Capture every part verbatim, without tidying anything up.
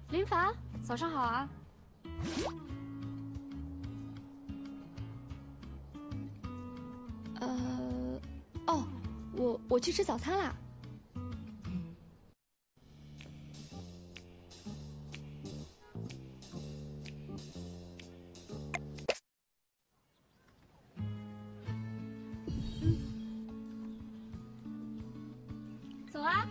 林凡，早上好啊。呃，哦，我我去吃早餐啦。走啊！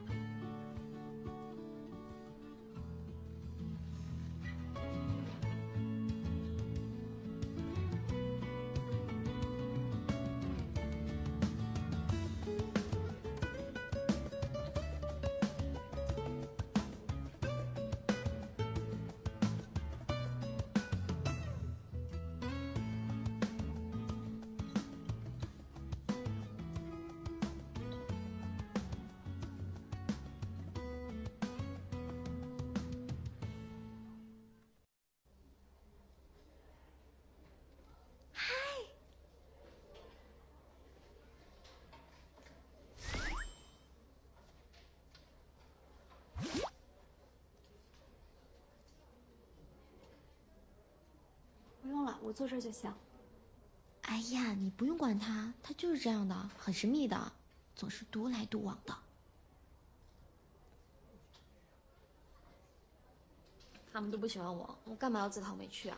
不用了，我坐这儿就行。 哎呀，你不用管他，他就是这样的，很神秘的，总是独来独往的。他们都不喜欢我，我干嘛要自讨没趣啊？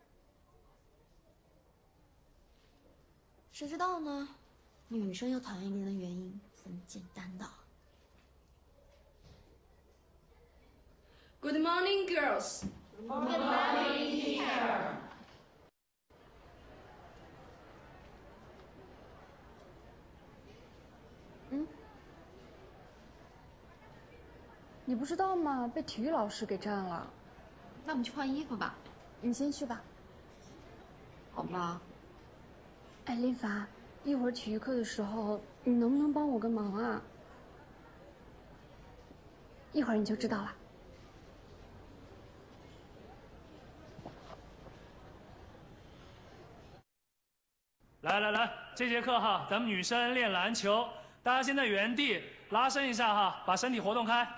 谁知道呢？女生要讨厌一个人的原因很简单的。 Good morning, girls. Good morning, teacher. 嗯，你不知道吗？被体育老师给占了。 那我们去换衣服吧。 你先去吧。 好吧。 哎，林凡，一会儿体育课的时候，你能不能帮我个忙啊？一会儿你就知道了。 来来来，这节课哈，咱们女生练篮球，大家先在原地拉伸一下哈，把身体活动开。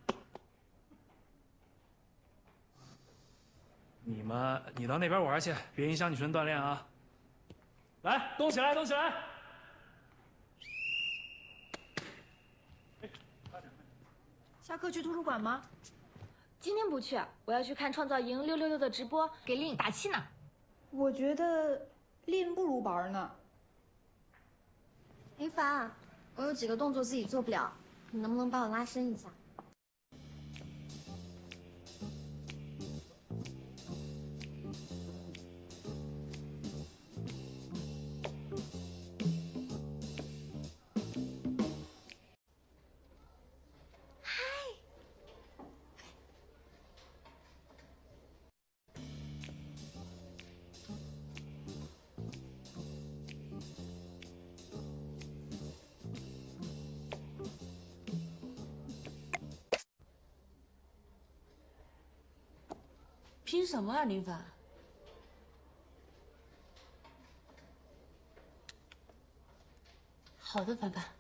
你们，你到那边玩去，别影响女生锻炼啊。来，动起来，动起来！ 下课去图书馆吗？今天不去，我要去看创造营六六六的直播，给令打气呢。 我觉得练不如玩呢。 林凡，我有几个动作自己做不了，你能不能帮我拉伸一下？ 拼什么啊，林凡？好的，凡凡。